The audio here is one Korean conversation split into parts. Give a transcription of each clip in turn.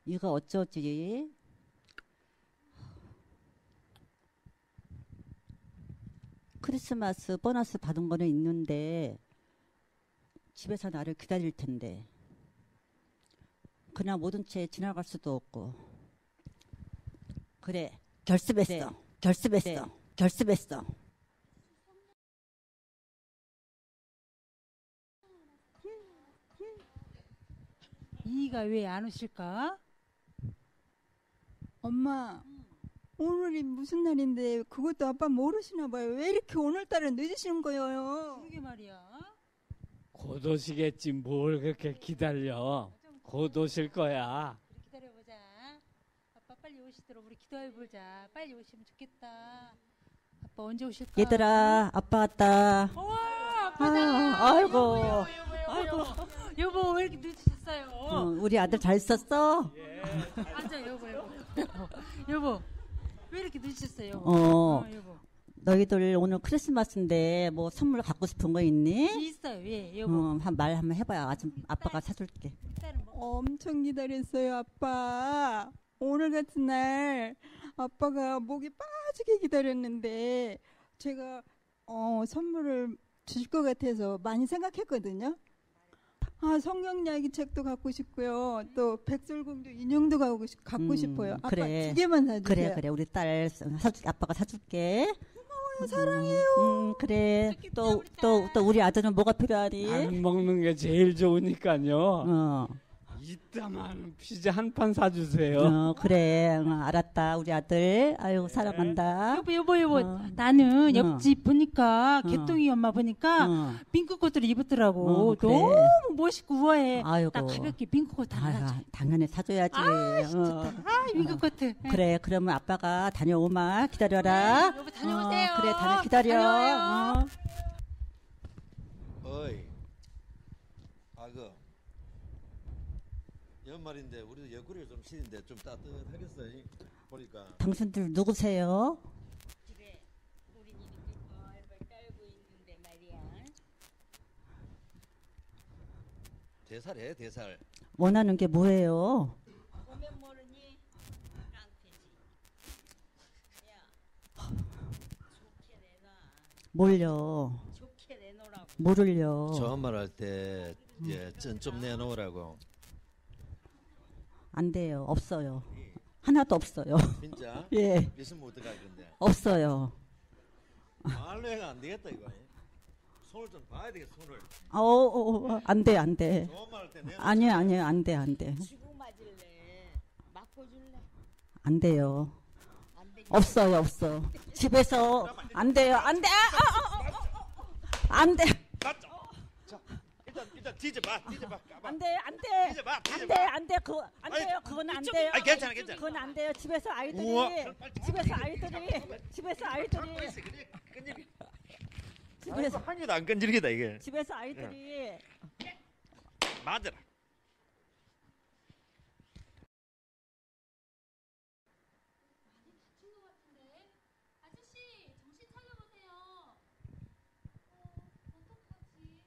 이거 어쩌지? 크리스마스 보너스 받은 거는 있는데 집에서 나를 기다릴 텐데 그냥 모든 채 지나갈 수도 없고. 그래, 결습했어. 네. 결습했어. 네. 결습했어. 이가 왜 안 오실까? 엄마, 오늘이 무슨 날인데 그것도 아빠 모르시나 봐요. 왜 이렇게 오늘따라 늦으시는 거예요? 그러게 말이야. 곧 오시겠지 뭘 그렇게 기다려. 곧 오실 거야. 우리 기다려보자. 아빠 빨리 오시도록 우리 기도해보자. 빨리 오시면 좋겠다. 아빠 언제 오실까? 얘들아, 아빠 왔다. 우와, 아빠다. 아이고. 아이고. 여보 왜 이렇게 늦으셨어요? 우리 아들 잘 있었어? 앉아 여보. 여보 왜 이렇게 늦으셨어요? 여보. 너희들 오늘 크리스마스인데 뭐 선물 갖고 싶은 거 있니? 있어요. 예, 여보. 말 한번 해봐요. 아줌 아빠가 사줄게. 엄청 기다렸어요, 아빠. 오늘 같은 날 아빠가 목이 빠지게 기다렸는데 제가 선물을 주실 것 같아서 많이 생각했거든요. 성경 이야기 책도 갖고 싶고요. 또 백설공주 인형도 갖고 싶어요. 아빠 그래. 2개만 사주세요. 그래. 우리 딸 아빠가 사줄게. 사랑해요. 그래. 또 우리 아들은 뭐가 필요하니? 안 먹는 게 제일 좋으니까요. 어. 이따만 피자 한 판 사주세요. 그래. 알았다. 우리 아들. 아유, 사랑한다. 여보. 나는 옆집 보니까 개똥이 엄마 보니까 핑크코트를 입었더라고. 그래. 너무 멋있고 우아해. 아이고. 나 가볍게 핑크코트 하나 사줘. 당연히 사줘야지. 핑크코트. 그래. 그러면 아빠가 다녀오마. 기다려라. 여보 다녀오세요. 그래. 기다려. 다녀와요. 어이, 연말인데 우리도 옆구리가 좀 시린데 좀 따뜻하겠어. 보니까. 당신들 누구세요? 집에 우리 이렇게 벌벌 떨고 있는데 말이야. 대살해, 대살. 원하는 게 뭐예요? 보면 모르니 깡패지. 야, 좋게 내놔. 뭘요? 좋게 내놓으라고. 뭐를요? 처음 말할 때 좀 내놓으라고. 안 돼요. 없어요. 하나도 없어요. 진짜? 예. 있으면 어떡할 건데? 없어요. 말로 해가 안 되겠다 이거. 손을 좀 봐야 되겠어, 손을. 안 돼. 처음 말할 때 내놓. 아니요. 안 돼. 치고 맞을래? 맞고 줄래? 안 돼요. 안 되지. 없어. 집에서 안 돼요. 안 돼. 안 돼. 자, 일단 뒤져봐. 안 돼. 뒤져봐. 안 돼. 안 돼요. 그건 안 돼요. 아니, 괜찮아. 그건 안 돼요. 집에서 아이들이 우와. 집에서 아이들이 한 개도 안 끈질기다 이게. 집에서 아이들이 맞아라. 아저씨, 정신 차려보세요. 어떡하지?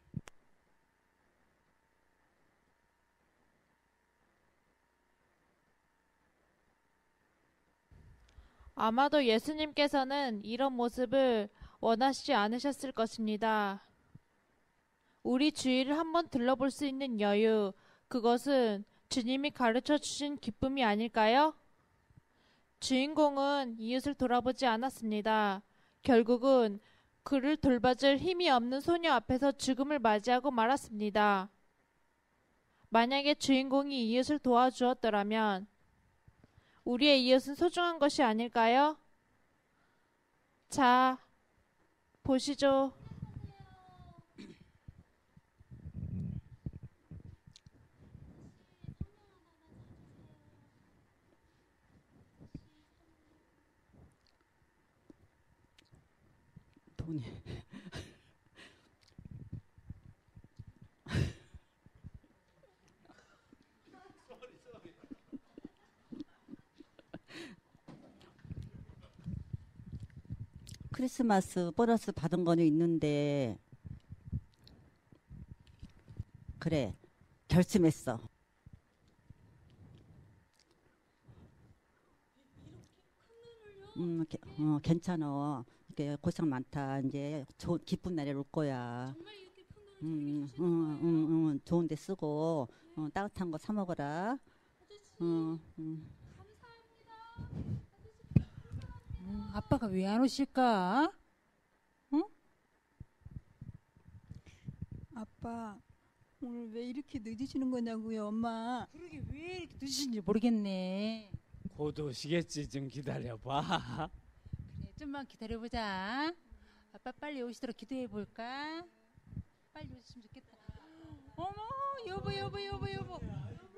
아마도 예수님께서는 이런 모습을 원하시지 않으셨을 것입니다. 우리 주위를 한번 둘러볼 수 있는 여유, 그것은 주님이 가르쳐 주신 기쁨이 아닐까요? 주인공은 이웃을 돌아보지 않았습니다. 결국은 그를 돌봐줄 힘이 없는 소녀 앞에서 죽음을 맞이하고 말았습니다. 만약에 주인공이 이웃을 도와주었더라면 우리의 이웃은 소중한 것이 아닐까요? 자, 보시죠. 돈이 크리스마스 보너스 받은 거는 있는데 그래 결심했어. 괜찮아. 이렇게 고생 많다. 이제 기쁜 날이 올 거야. 정말 이렇게 큰 돈을 준비해 주셨어요. 좋은 데 쓰고 따뜻한 거 사 먹어라. 아빠가 왜 안 오실까? 아빠 오늘 왜 이렇게 늦으시는 거냐고요, 엄마. 그러게 왜 이렇게 늦으신지 모르겠네. 곧 오시겠지. 좀 기다려봐. 그래, 좀만 기다려보자. 아빠 빨리 오시도록 기도해볼까? 빨리 오셨으면 좋겠다. 어머, 여보, 여보, 여보, 여보. 여보,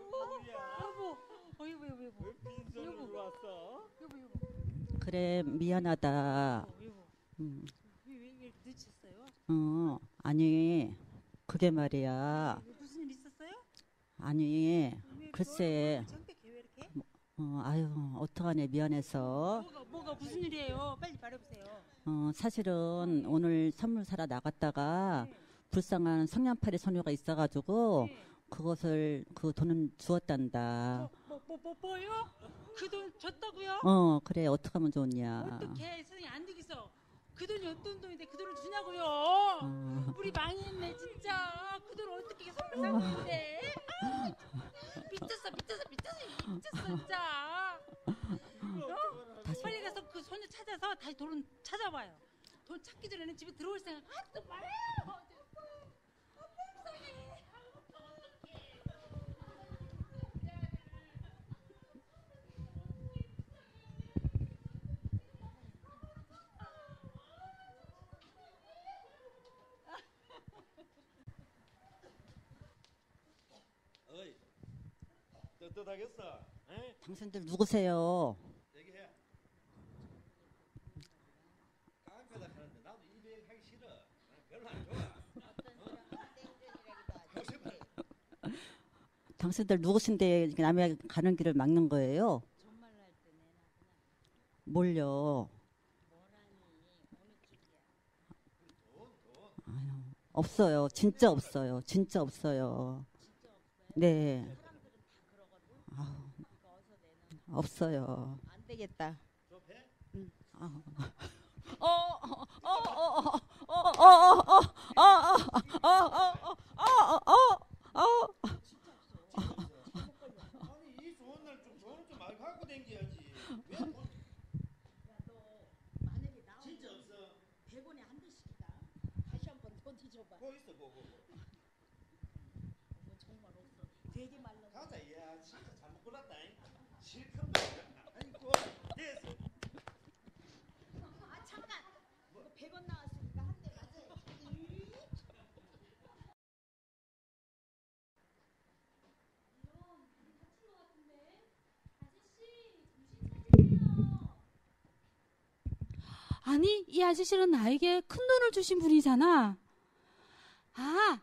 여보, 여보, 여보. 빈손으로 왔어? 여보, 여보. 그래 미안하다. 여보. 왜 이렇게 늦으셨어요? 아니 그게 말이야. 무슨 일 있었어요? 아니 글쎄. 창백해 왜 이렇게? 아유 어떡하네 미안해서. 뭐가 무슨 일이에요? 빨리 말해보세요. 사실은 오늘 선물 사러 나갔다가 불쌍한 성냥팔이 소녀가 있어가지고 그것을 그 돈은 주었단다. 뭐요? 그 돈 줬다고요? 그래 어떡하면 좋냐. 어떻게 세상에 안 되겠어. 그 돈이 어떤 돈인데 그 돈을 주냐고요. 우리 망했네 진짜. 그 돈 어떻게 선물 사고 있는데. 미쳤어 진짜. 빨리 가서 그 소녀 찾아서 다시 돈 찾아봐요. 돈 찾기 전에는 집에 들어올 생각 하지 말아요. 어이, 떳떳하겠어? 에? 당신들 누구세요? 얘기해. 깡패다 하는데 나도 이백 하기 싫어. 별로 안 좋아. 당신들 누구신데 이렇게 남의 가는 길을 막는 거예요? 뭘요? 아유, 없어요. 진짜 없어요. 진짜 없어요. 네. 아우, 없어요. 안 되겠다. 아니 이 좋은 날 좀 돈을 좀 많이 갖고 댕겨야지. 왜 돈? 만약에 나오면 진짜 없어. 100원에 한 대씩이다. 다시 한번 더 뒤져봐. 뭐 있어 뭐. 정말 없어. 되게 말라. 가자. 야 진짜 잘못 골랐다. 실컷 아이고 됐어. 아 잠깐. 이거 100원 나왔으니까 한 대 맞아야지. 아니, 이 아저씨는 나에게 큰 돈을 주신 분이잖아. 아,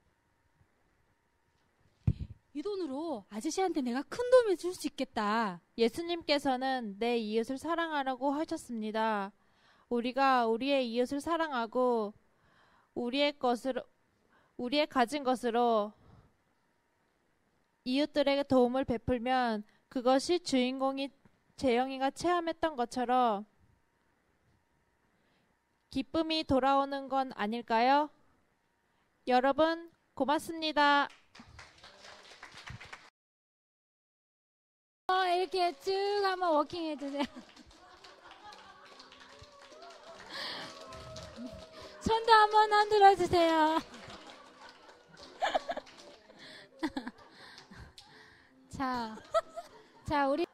이 돈으로 아저씨한테 내가 큰 도움을 줄 수 있겠다. 예수님께서는 내 이웃을 사랑하라고 하셨습니다. 우리가 우리의 이웃을 사랑하고 우리의 가진 것으로 이웃들에게 도움을 베풀면 그것이 주인공이 재영이가 체험했던 것처럼 기쁨이 돌아오는 건 아닐까요? 여러분, 고맙습니다. 이렇게 쭉 한번 워킹 해주세요. 손도 한번 흔들어 주세요. 자, 우리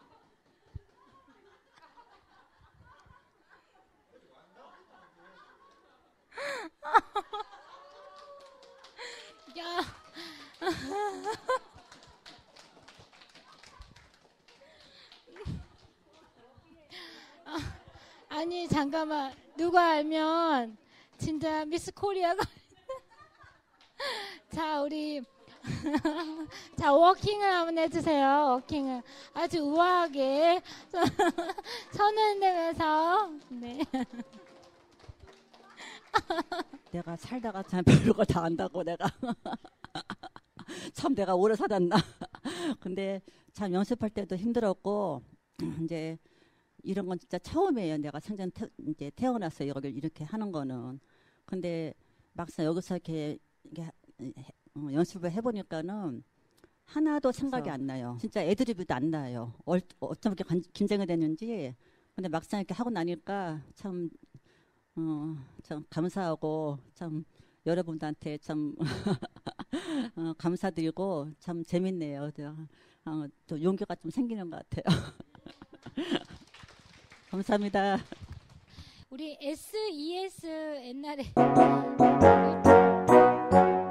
야. 아니 잠깐만, 누가 알면 진짜 미스 코리아가 자 우리 자 워킹을 한번 해주세요. 워킹을 아주 우아하게 손을 흔들면서 네. 내가 살다가 참 별거 다 안다고 내가 참 내가 오래 살았나. 근데 참 연습할 때도 힘들었고 이제 이런 건 진짜 처음이에요. 내가 이제 태어나서 여기 이렇게 하는 거는. 근데 막상 여기서 이렇게 연습을 해보니까는 하나도 생각이 안 나요. 진짜 애드리브도 안 나요. 어쩜 이렇게 긴장이 됐는지. 근데 막상 이렇게 하고 나니까 참 감사하고 참 여러분들한테 참 감사드리고 참 재밌네요. 또 용기가 좀 생기는 것 같아요. 감사합니다. 우리 SES 옛날에